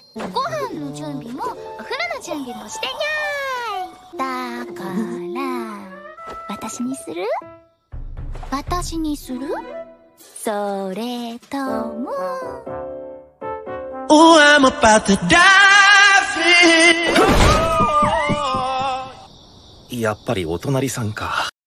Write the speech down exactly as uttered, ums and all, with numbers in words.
ご飯の準備もお風呂の準備もしてにゃーい。だから私にする？私にする？それとも Oh, I'm about to dive in. やっぱりお隣さんか。